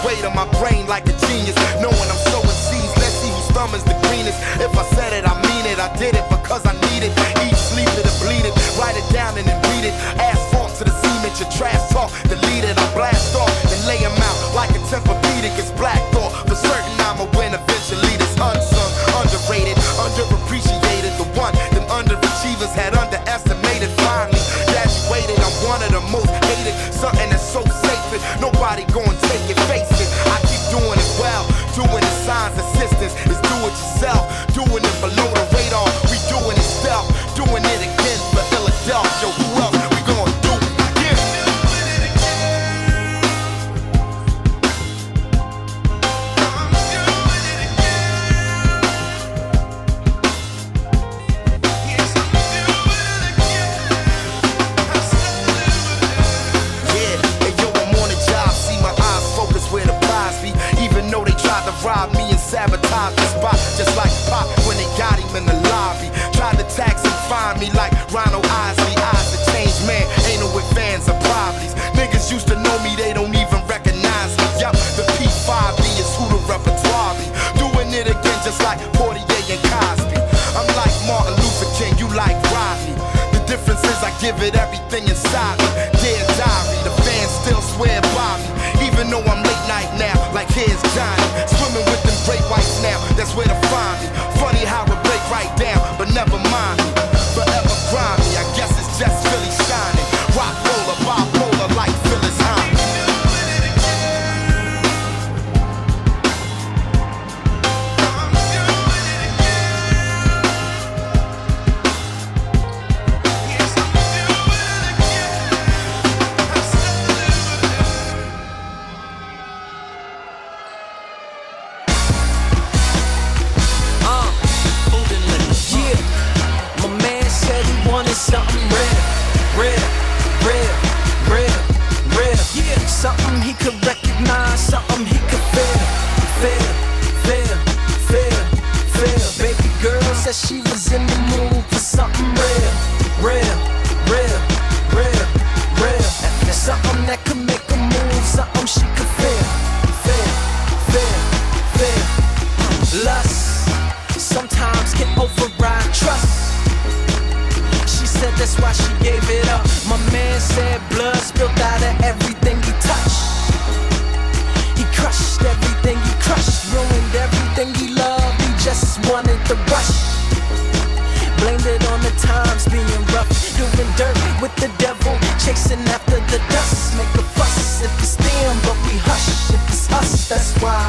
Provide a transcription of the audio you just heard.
weight on my brain like a genius, knowing I'm sowing seeds. Let's see whose thumb is the greenest. If I said it, I mean it. I did it because I need it. Eat, sleep it, and bleed it. Write it down and then read it. Asphalt to the cement, your trash talk. Delete it, I blast off, then lay him out like a Tempur-Pedic. It's black thought. For certain I'ma win eventually. This unsung, underrated, underappreciated. The one them underachievers had underestimated. Finally graduated, I'm one of the most hated. Something that's so sacred, nobody gon' take it, face it. I keep doing it well, doing the signs assistance. It's do it yourself, doing it below the radar. We doing it stealth, doing it again for Philadelphia. Who else we gon' do it again? Rob me and sabotage the spot, just like Pop when they got him in the lobby. Tried to tax and find me like Ronald Isley. Eyes to change, man, ain't no ifs, ands, or probablys. Niggas used to know me, they don't even recognize me. Yup, the P5B is who the repertoire be. Doing it again just like Portier and Cosby. I'm like Martin Luther King, you like Rodney. The difference is I give it everything inside me. Dear diary, the fans still swear by me. Even though I'm late night now, like here's Johnny. Swimming with them great whites now, that's where to find me. Funny how it break right down, but never mind me. Forever grimy, I guess it's just really shining. Rock roller, bipolar, like Phyllis Hyman. Something real. Yeah, something he could recognize, something he could feel. Baby girl said she was in the mood for something real. Something that could make her move, something she could feel. Lust sometimes can override trust. That's why she gave it up. My man said blood spilled out of everything he touched. He crushed everything he crushed, ruined everything he loved. He just wanted the rush. Blamed it on the times being rough, doing dirt with the devil, chasing after the dust. Make a fuss if it's them, but we hush if it's us. That's why